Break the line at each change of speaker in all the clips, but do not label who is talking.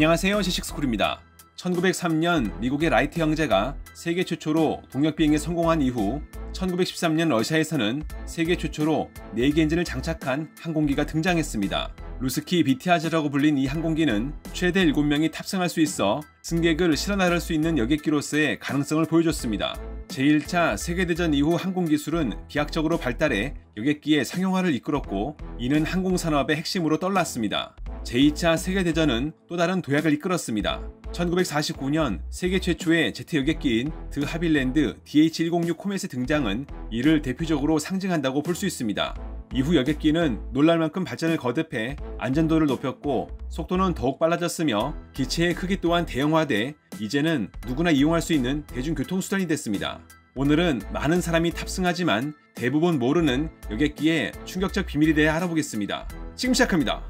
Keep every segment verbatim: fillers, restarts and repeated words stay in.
안녕하세요, 지식스쿨입니다. 천구백삼 년 미국의 라이트 형제가 세계 최초로 동력 비행에 성공한 이후 천구백십삼 년 러시아에서는 세계 최초로 네 개 엔진을 장착한 항공기가 등장했습니다. 루스키 비티아즈라고 불린 이 항공기는 최대 일곱 명이 탑승할 수 있어 승객을 실어 나를 수 있는 여객기로서의 가능성을 보여줬습니다. 제일 차 세계대전 이후 항공기술은 비약적으로 발달해 여객기의 상용화를 이끌었고 이는 항공산업의 핵심으로 떠올랐습니다. 제이 차 세계대전은 또 다른 도약을 이끌었습니다. 천구백사십구 년 세계 최초의 제트 여객기인 드 하빌랜드 디에이치 백육 코멧의 등장은 이를 대표적으로 상징한다고 볼 수 있습니다. 이후 여객기는 놀랄만큼 발전을 거듭해 안전도를 높였고 속도는 더욱 빨라졌으며 기체의 크기 또한 대형화돼 이제는 누구나 이용할 수 있는 대중교통수단이 됐습니다. 오늘은 많은 사람이 탑승하지만 대부분 모르는 여객기의 충격적 비밀에 대해 알아보겠습니다. 지금 시작합니다.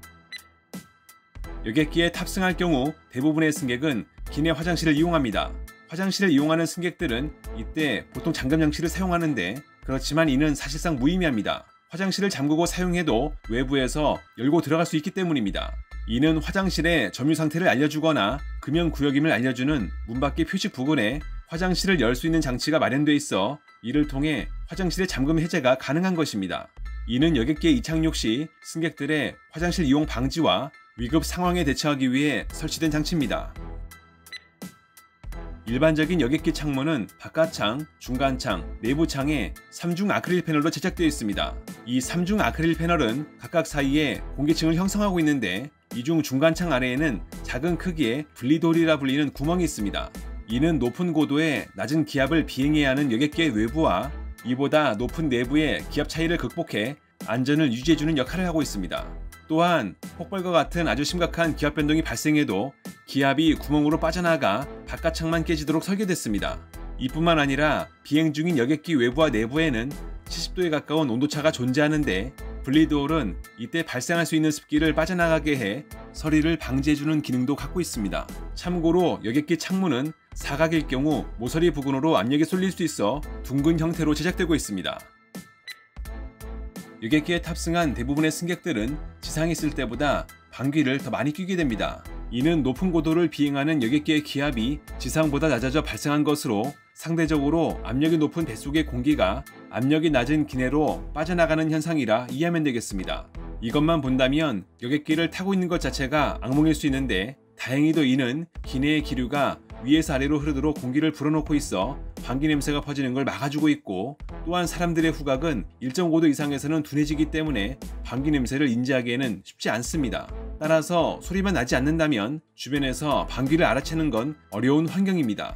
여객기에 탑승할 경우 대부분의 승객은 기내 화장실을 이용합니다. 화장실을 이용하는 승객들은 이때 보통 잠금 장치를 사용하는데 그렇지만 이는 사실상 무의미합니다. 화장실을 잠그고 사용해도 외부에서 열고 들어갈 수 있기 때문입니다. 이는 화장실의 점유 상태를 알려주거나 금연구역임을 알려주는 문 밖의 표식 부근에 화장실을 열 수 있는 장치가 마련돼 있어 이를 통해 화장실의 잠금 해제가 가능한 것입니다. 이는 여객기에 이착륙 시 승객들의 화장실 이용 방지와 위급 상황에 대처하기 위해 설치된 장치입니다. 일반적인 여객기 창문은 바깥창, 중간창, 내부창에 삼중 아크릴 패널로 제작되어 있습니다. 이 삼중 아크릴 패널은 각각 사이에 공기층을 형성하고 있는데 이 중 중간창 아래에는 작은 크기의 분리돌이라 불리는 구멍이 있습니다. 이는 높은 고도에 낮은 기압을 비행해야 하는 여객기의 외부와 이보다 높은 내부의 기압 차이를 극복해 안전을 유지해주는 역할을 하고 있습니다. 또한 폭발과 같은 아주 심각한 기압 변동이 발생해도 기압이 구멍으로 빠져나가 바깥창만 깨지도록 설계됐습니다. 이뿐만 아니라 비행 중인 여객기 외부와 내부에는 칠십 도에 가까운 온도차가 존재하는데 분리도어는 이때 발생할 수 있는 습기를 빠져나가게 해 서리를 방지해주는 기능도 갖고 있습니다. 참고로 여객기 창문은 사각일 경우 모서리 부근으로 압력이 쏠릴 수 있어 둥근 형태로 제작되고 있습니다. 여객기에 탑승한 대부분의 승객들은 지상에 있을 때보다 방귀를 더 많이 뀌게 됩니다. 이는 높은 고도를 비행하는 여객기의 기압이 지상보다 낮아져 발생한 것으로 상대적으로 압력이 높은 뱃속의 공기가 압력이 낮은 기내로 빠져나가는 현상이라 이해하면 되겠습니다. 이것만 본다면 여객기를 타고 있는 것 자체가 악몽일 수 있는데 다행히도 이는 기내의 기류가 위에서 아래로 흐르도록 공기를 불어넣고 있어 방귀 냄새가 퍼지는 걸 막아주고 있고 또한 사람들의 후각은 일정 고도 이상에서는 둔해지기 때문에 방귀 냄새를 인지하기에는 쉽지 않습니다. 따라서 소리만 나지 않는다면 주변에서 방귀를 알아채는 건 어려운 환경입니다.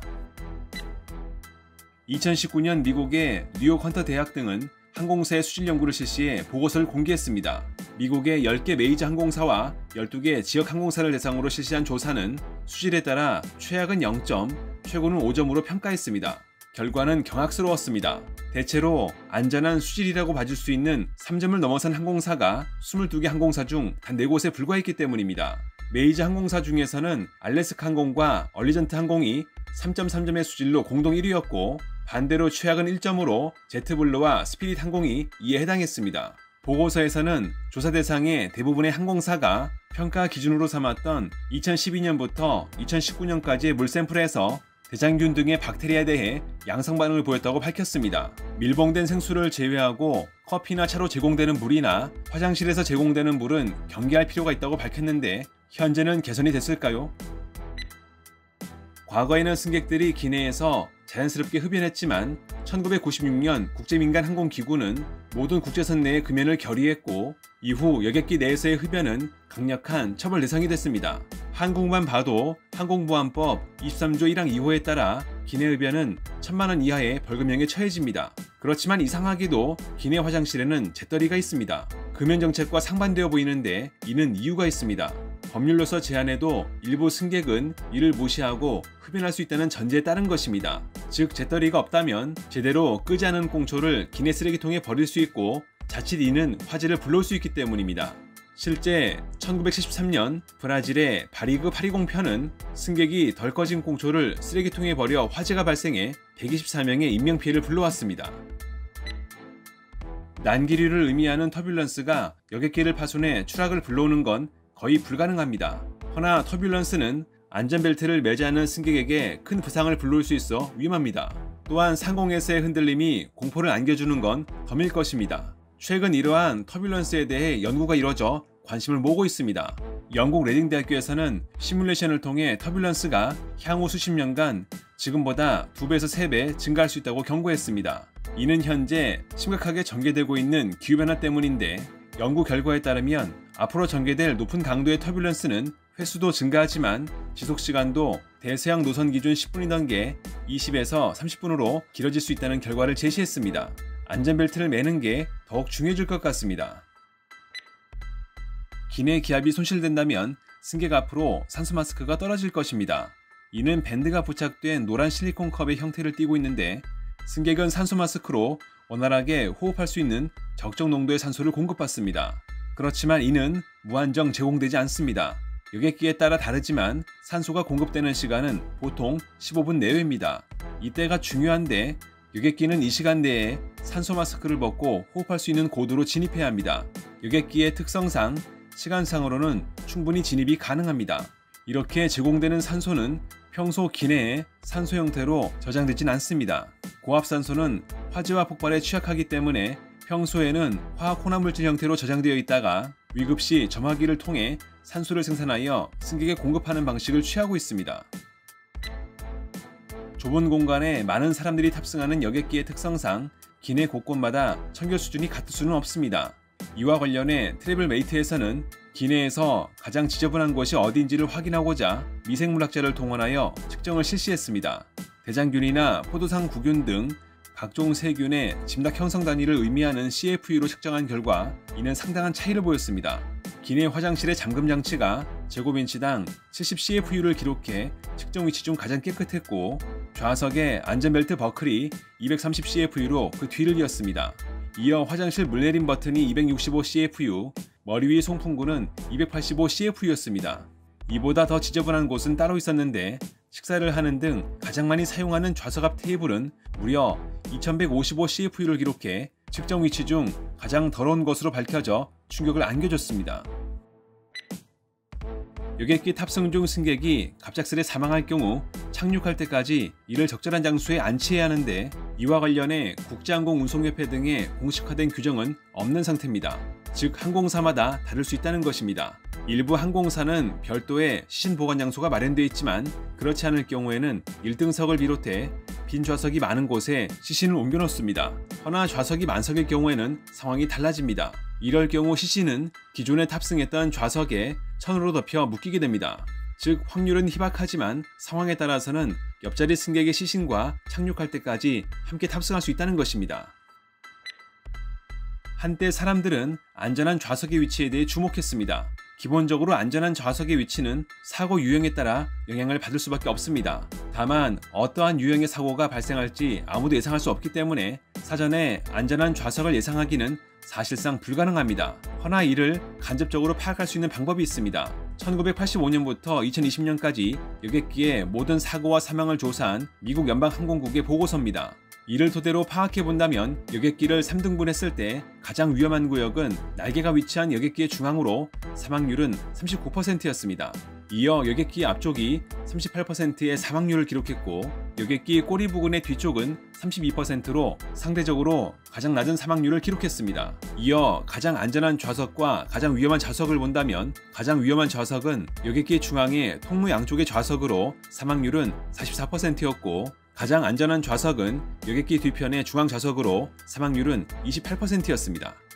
이천십구 년 미국의 뉴욕 헌터 대학 등은 항공사의 수질 연구를 실시해 보고서를 공개했습니다. 미국의 열 개 메이저 항공사와 열두 개 지역 항공사를 대상으로 실시한 조사는 수질에 따라 최악은 영 점, 최고는 오 점으로 평가했습니다. 결과는 경악스러웠습니다. 대체로 안전한 수질이라고 봐줄 수 있는 삼 점을 넘어선 항공사가 이십이 개 항공사 중 단 네 곳에 불과했기 때문입니다. 메이저 항공사 중에서는 알래스카 항공과 얼리전트 항공이 삼 점 삼 점의 수질로 공동 일 위였고 반대로 최악은 일 점으로 제트블루와 스피릿 항공이 이에 해당했습니다. 보고서에서는 조사 대상의 대부분의 항공사가 평가 기준으로 삼았던 이천십이 년부터 이천십구 년까지의 물 샘플에서 대장균 등의 박테리아에 대해 양성 반응을 보였다고 밝혔습니다. 밀봉된 생수를 제외하고 커피나 차로 제공되는 물이나 화장실에서 제공되는 물은 경계할 필요가 있다고 밝혔는데 현재는 개선이 됐을까요? 과거에는 승객들이 기내에서 자연스럽게 흡연했지만 천구백구십육 년 국제민간항공기구는 모든 국제선 내의 금연을 결의했고 이후 여객기 내에서의 흡연은 강력한 처벌 대상이 됐습니다. 한국만 봐도 항공보안법 이십삼 조 일 항 이 호에 따라 기내 흡연은 천만 원 이하의 벌금형에 처해집니다. 그렇지만 이상하게도 기내 화장실에는 재떨이가 있습니다. 금연 정책과 상반되어 보이는데 이는 이유가 있습니다. 법률로서 제한해도 일부 승객은 이를 무시하고 흡연할 수 있다는 전제에 따른 것입니다. 즉 재떨이가 없다면 제대로 끄지 않은 꽁초를 기내 쓰레기통에 버릴 수 있고 자칫 이는 화재를 불러올 수 있기 때문입니다. 실제 천구백칠십삼 년 브라질의 바리그 팔백이십 편은 승객이 덜 꺼진 꽁초를 쓰레기통에 버려 화재가 발생해 백이십사 명의 인명피해를 불러왔습니다. 난기류를 의미하는 터뷸런스가 여객기를 파손해 추락을 불러오는 건 거의 불가능합니다. 허나 터뷸런스는 안전벨트를 매지 않은 승객에게 큰 부상을 불러올 수 있어 위험합니다. 또한 상공에서의 흔들림이 공포를 안겨주는 건 덤일 것입니다. 최근 이러한 터뷸런스에 대해 연구가 이뤄져 관심을 모으고 있습니다. 영국 레딩 대학교에서는 시뮬레이션을 통해 터뷸런스가 향후 수십 년간 지금보다 두 배에서 세 배 증가할 수 있다고 경고했습니다. 이는 현재 심각하게 전개되고 있는 기후변화 때문인데, 연구 결과에 따르면 앞으로 전개될 높은 강도의 터뷸런스는 횟수도 증가하지만 지속시간도 대서양 노선 기준 십 분이던 게 이십에서 삼십 분으로 길어질 수 있다는 결과를 제시했습니다. 안전벨트를 매는 게 더욱 중요해질 것 같습니다. 기내 기압이 손실된다면 승객 앞으로 산소 마스크가 떨어질 것입니다. 이는 밴드가 부착된 노란 실리콘 컵의 형태를 띠고 있는데, 승객은 산소 마스크로 원활하게 호흡할 수 있는 적정 농도의 산소를 공급받습니다. 그렇지만 이는 무한정 제공되지 않습니다. 여객기에 따라 다르지만 산소가 공급되는 시간은 보통 십오 분 내외입니다. 이때가 중요한데, 여객기는 이 시간 내에 산소 마스크를 벗고 호흡할 수 있는 고도로 진입해야 합니다. 여객기의 특성상 시간상으로는 충분히 진입이 가능합니다. 이렇게 제공되는 산소는 평소 기내에 산소 형태로 저장되진 않습니다. 고압산소는 화재와 폭발에 취약하기 때문에 평소에는 화학 혼합물질 형태로 저장되어 있다가 위급 시 점화기를 통해 산소를 생산하여 승객에 공급하는 방식을 취하고 있습니다. 좁은 공간에 많은 사람들이 탑승하는 여객기의 특성상 기내 곳곳마다 청결 수준이 같을 수는 없습니다. 이와 관련해 트래블메이트에서는 기내에서 가장 지저분한 곳이 어디인지를 확인하고자 미생물학자를 동원하여 측정을 실시했습니다. 대장균이나 포도상 구균 등 각종 세균의 짐작 형성 단위를 의미하는 씨에프유로 측정한 결과 이는 상당한 차이를 보였습니다. 기내 화장실의 잠금 장치가 제곱인치당 칠십 씨에프유를 기록해 측정 위치 중 가장 깨끗했고, 좌석의 안전벨트 버클이 이백삼십 씨에프유로 그 뒤를 이었습니다. 이어 화장실 물내림 버튼이 이백육십오 씨에프유, 머리 위 송풍구는 이백팔십오 씨에프유였습니다. 이보다 더 지저분한 곳은 따로 있었는데, 식사를 하는 등 가장 많이 사용하는 좌석 앞 테이블은 무려 이천백오십오 씨에프유를 기록해 측정 위치 중 가장 더러운 것으로 밝혀져 충격을 안겨줬습니다. 여객기 탑승 중 승객이 갑작스레 사망할 경우 착륙할 때까지 이를 적절한 장소에 안치해야 하는데, 이와 관련해 국제항공운송협회 등의 공식화된 규정은 없는 상태입니다. 즉 항공사마다 다를 수 있다는 것입니다. 일부 항공사는 별도의 시신 보관 장소가 마련되어 있지만, 그렇지 않을 경우에는 일 등석을 비롯해 빈 좌석이 많은 곳에 시신을 옮겨 놓습니다. 허나 좌석이 만석일 경우에는 상황이 달라집니다. 이럴 경우 시신은 기존에 탑승했던 좌석에 천으로 덮여 묶이게 됩니다. 즉 확률은 희박하지만 상황에 따라서는 옆자리 승객의 시신과 착륙할 때까지 함께 탑승할 수 있다는 것입니다. 한때 사람들은 안전한 좌석의 위치에 대해 주목했습니다. 기본적으로 안전한 좌석의 위치는 사고 유형에 따라 영향을 받을 수밖에 없습니다. 다만 어떠한 유형의 사고가 발생할지 아무도 예상할 수 없기 때문에 사전에 안전한 좌석을 예상하기는 사실상 불가능합니다. 허나 이를 간접적으로 파악할 수 있는 방법이 있습니다. 천구백팔십오 년부터 이천이십 년까지 여객기의 모든 사고와 사망을 조사한 미국 연방항공국의 보고서입니다. 이를 토대로 파악해본다면 여객기를 삼 등분했을 때 가장 위험한 구역은 날개가 위치한 여객기의 중앙으로 사망률은 삼십구 퍼센트였습니다. 이어 여객기 앞쪽이 삼십팔 퍼센트의 사망률을 기록했고, 여객기 꼬리 부근의 뒤쪽은 삼십이 퍼센트로 상대적으로 가장 낮은 사망률을 기록했습니다. 이어 가장 안전한 좌석과 가장 위험한 좌석을 본다면, 가장 위험한 좌석은 여객기 중앙의 통로 양쪽의 좌석으로 사망률은 사십사 퍼센트였고, 가장 안전한 좌석은 여객기 뒤편의 중앙 좌석으로 사망률은 이십팔 퍼센트였습니다.